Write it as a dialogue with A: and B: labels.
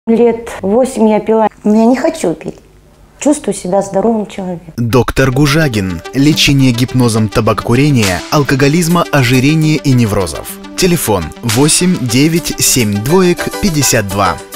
A: Лет 8 я пила. Но я не хочу пить. Чувствую себя здоровым человеком.
B: Доктор Гужагин. Лечение гипнозом табакокурения, алкоголизма, ожирения и неврозов. Телефон 8 9 7 2 52.